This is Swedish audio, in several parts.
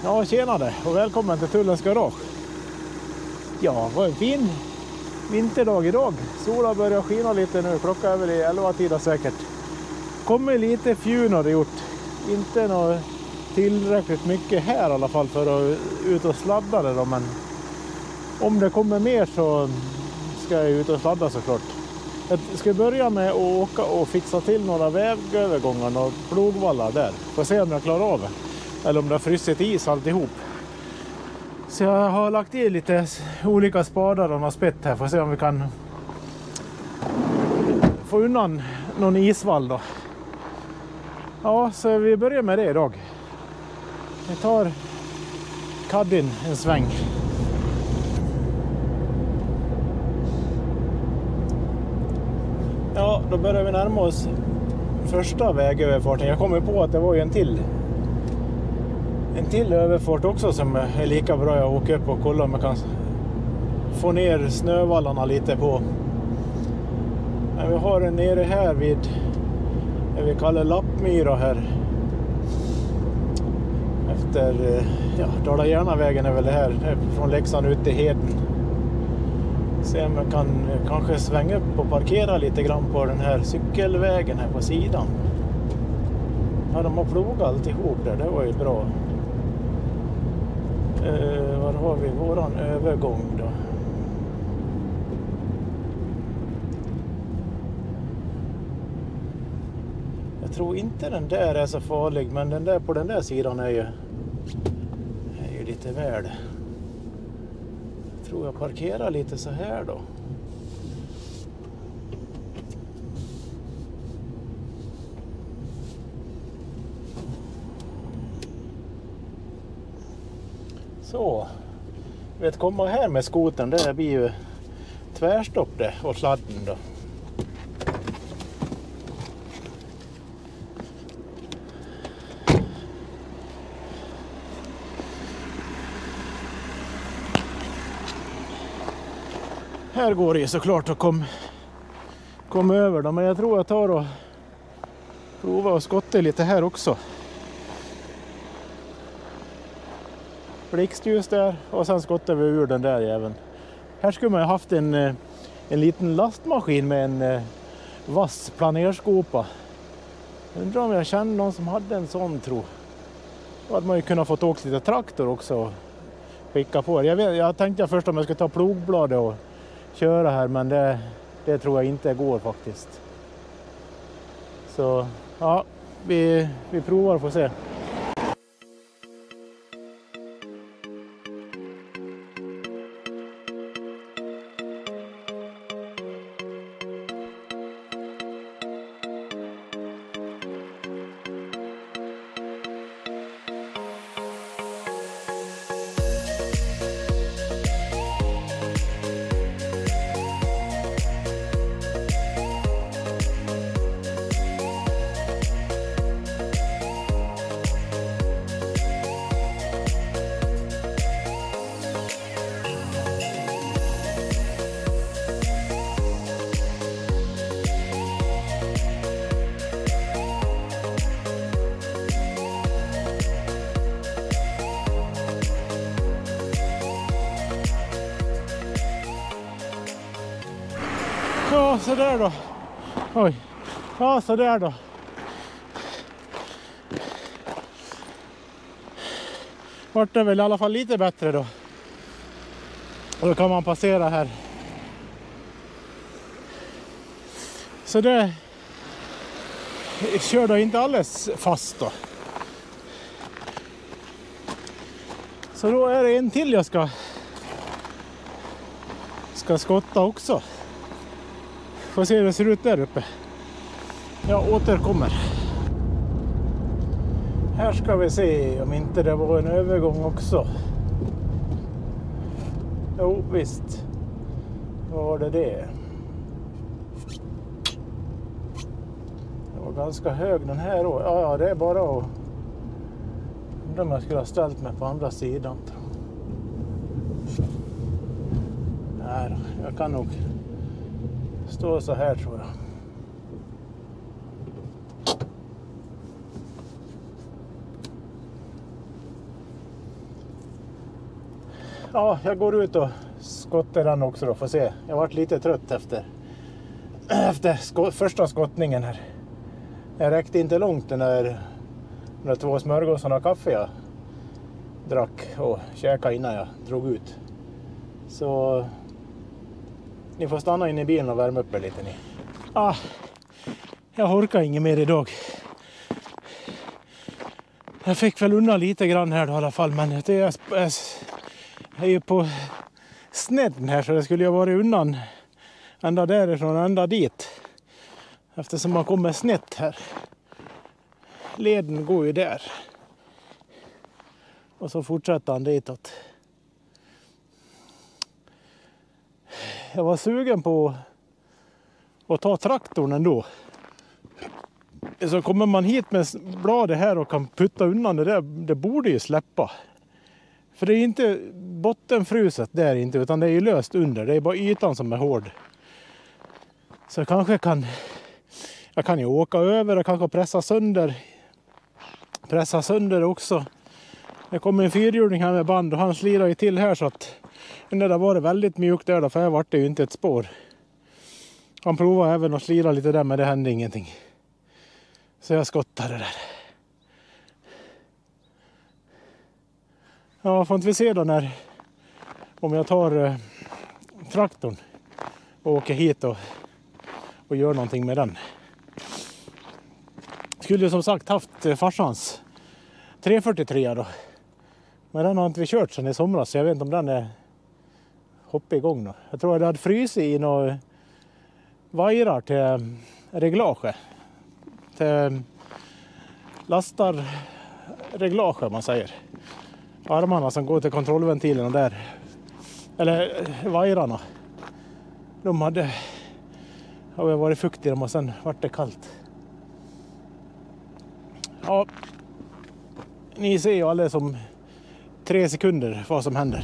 Ja, tjenare och välkommen till Tullens garage. Ja, det var en fin vinterdag idag. Solen börjar skina lite nu, klockan är väl i 11-tiden säkert. Kommer lite fjun har det gjort. Inte något tillräckligt mycket här i alla fall för att ut och sladda det då, men om det kommer mer så ska jag ut och sladda såklart. Jag ska börja med att åka och fixa till några vägövergångar och plogvallar där. Får se om jag klarar av det. Eller om det har frysit is alltihop. Så jag har lagt i lite olika spadar och några spett här. Får se om vi kan få undan någon isvall då. Ja, så vi börjar med det idag. Vi tar kaddin en sväng. Ja, då börjar vi närma oss första vägöverfarten. Jag kommer på att det var ju en till överfart också som är lika bra. Jag åker upp och kollar om jag kan få ner snövallarna lite på. Men vi har den nere här vid det vi kallar Lappmyra här. Efter Dala-Järna-vägen är väl det här. Från Leksand ut till Heden. Se om jag kan kanske svänga upp och parkera lite grann på den här cykelvägen här på sidan. Ja, de har plogat alltihop där. Det var ju bra. Var har vi våran övergång då? Jag tror inte den där är så farlig, men den där på den där sidan är ju lite värd. Jag tror jag parkerar lite så här då. Så, vet komma här med skoten, det blir ju tvärstopp det och sladden då. Här går det ju såklart att komma över då, men jag tror jag tar och provar och skotta lite här också. Blixtljus där och sen skottar vi ur den där även. Här skulle man ju haft en liten lastmaskin med en vass planerskopa. Undrar om jag känner någon som hade en sån, tro. Då hade man ju kunnat få åka lite traktor också och skicka på. Jag tänkte först om jag ska ta plogbladet och köra här, men det tror jag inte går faktiskt. Så ja, vi provar och får se. Ja, så där då. Oj. Ja, så där då. Vart det väl i alla fall lite bättre då. Och då kan man passera här. Så det kör då inte alldeles fast då. Så då är det en till jag ska skotta också. Får se hur det ser ut där uppe. Jag återkommer. Här ska vi se om inte det var en övergång också. Jo, visst. Var det? Det var ganska hög den här då. Ja, det är bara att... undrar om jag skulle ha ställt mig på andra sidan. Nej, jag kan nog stå så här, tror jag. Ja, jag går ut och skottar den också då, får se. Jag har varit lite trött efter första skottningen här. Jag räckte inte långt de 2 smörgåsarna och kaffe jag drack och käkade innan jag drog ut. Så ni får stanna in i bilen och värma upp er lite ni. Jag orkar inget mer idag. Jag fick väl undan lite grann här då, i alla fall, men jag är ju på snedden här, så det skulle ju varit undan ända därifrån och ända dit. Eftersom man kommer snett här. Leden går ju där. Och så fortsätter han ditåt. Jag var sugen på att ta traktorn ändå. Så kommer man hit med bladet här och kan putta undan det där, det borde ju släppa. För det är inte bottenfruset där inte, utan det är ju löst under. Det är bara ytan som är hård. Så jag kan ju åka över och kanske pressa sönder också. Det kommer en 4-hjuling här med band och han slirar ju till här, så att det där var det väldigt mjukt där då, för här var det ju inte ett spår. Han provade även att slira lite där, men det hände ingenting. Så jag skottade där. Ja, får inte vi se då om jag tar traktorn och åker hit och gör någonting med den. Skulle ju som sagt haft farsans 343 då. Men den har inte vi kört sedan i somras, så jag vet inte om den är hoppig igång då. Jag tror att det hade frysit i några vajrar till reglage. Till lastarreglage man säger. Armarna som går till kontrollventilerna där. Eller vajrarna. De hade varit fuktiga och sen vart det kallt. Ja, ni ser ju alla som 3 sekunder vad som händer.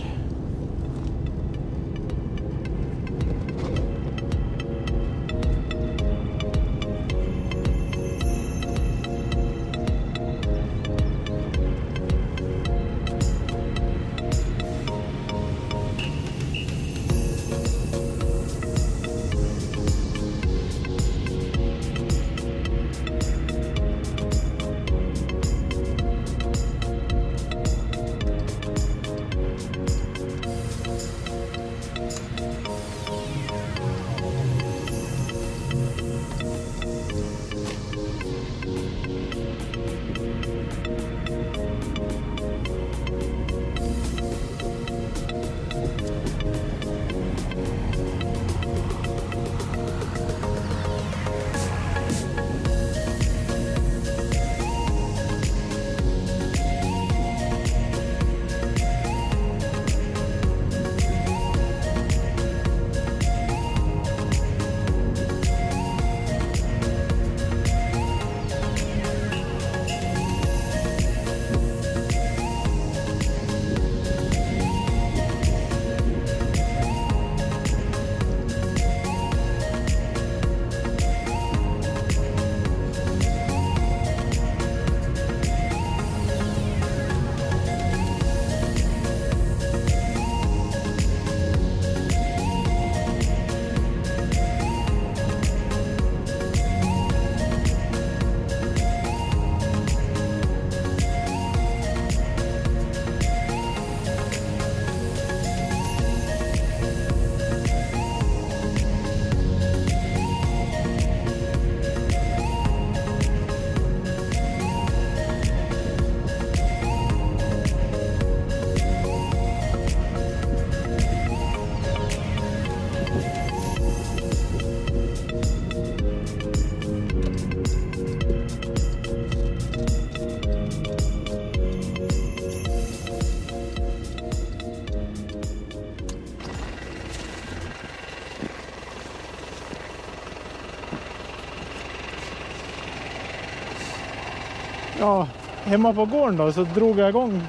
Ja, hemma på gården då så drog jag igång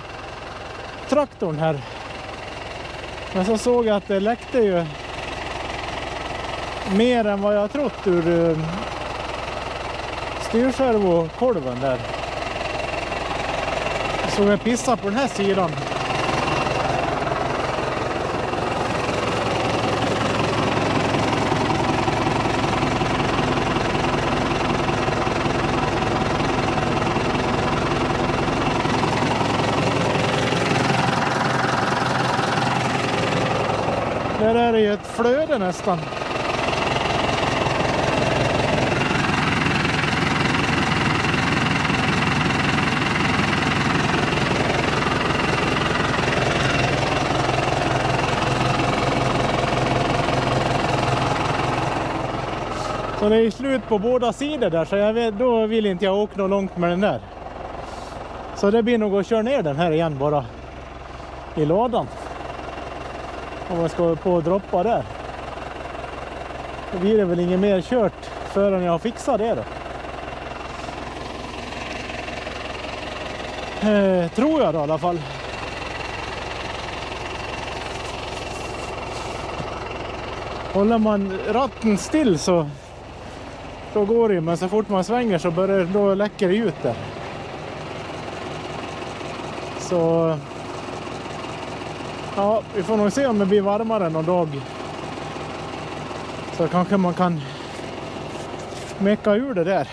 traktorn här. Men så såg jag att det läckte ju mer än vad jag trott ur styrservokolven där. Så jag pissade på den här sidan. Här är det ju ett flöde nästan. Så det är slut på båda sidor där, så då vill inte jag åka något långt med den där. Så det blir nog att köra ner den här igen bara i lådan. Om jag ska på och droppa där. Då blir det väl inget mer kört förrän jag har fixat det då. Tror jag då i alla fall. Håller man ratten still så då går det, men så fort man svänger så då läcker det ut där. Så ja, vi får nog se om det blir varmare någon dag. Så kanske man kan mecka ur det där.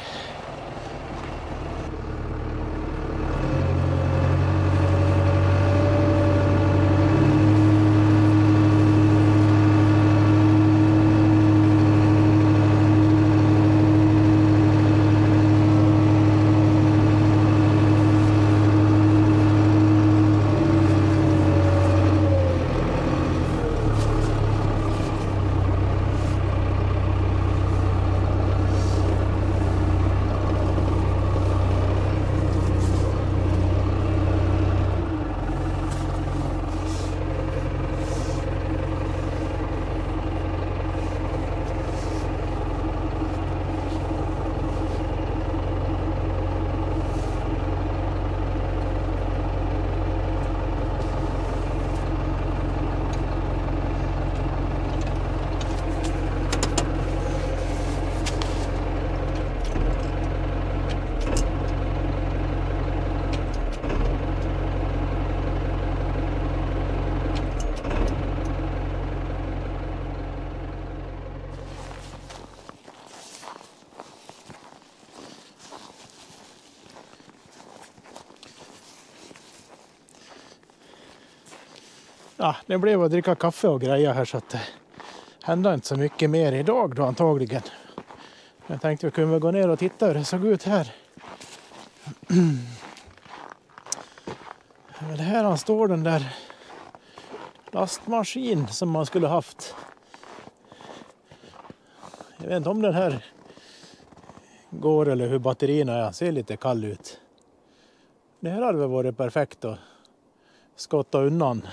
Ja, det blev att dricka kaffe och grejer här, så att det händer inte så mycket mer idag då antagligen. Jag tänkte vi kunde gå ner och titta hur det såg ut här. Men här står den där lastmaskin som man skulle haft. Jag vet inte om den här går eller hur batterierna är. Ser lite kall ut. Det här hade väl varit perfekt att skotta undan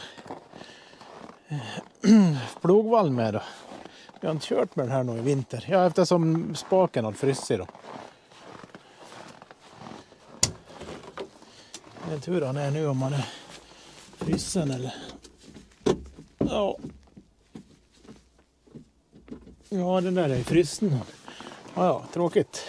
plogvall med då. Jag har inte kört med den här nu i vinter. Ja, eftersom spaken har frysit då. Det är tur han är nu om man är frysen eller... Ja. Ja, den där är frysen. Ja, tråkigt.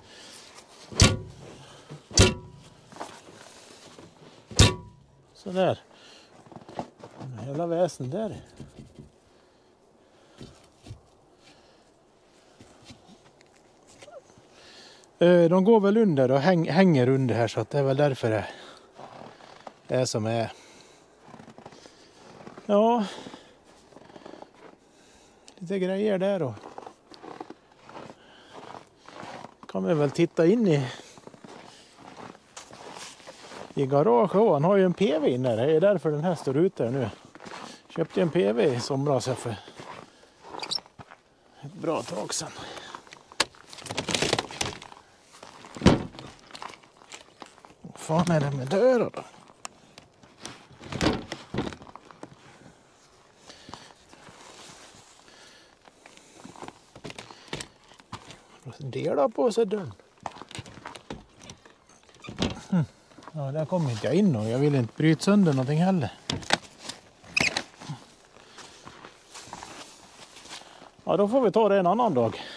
Så där. Hela väsen där. De går väl under och hänger under här, så att det är väl därför det är som är. Ja. Lite grejer där då. Kan vi väl titta in i garaget. Han har ju en PV inne. Det är därför den här står ute nu. Köpte en PV i somras för ett bra tag sedan. Vad fan är det med dörrar då? Dela på sig dörren. Ja, där kommer inte jag in och jag vill inte bryta sönder någonting heller. Ja, då får vi ta det en annan dag.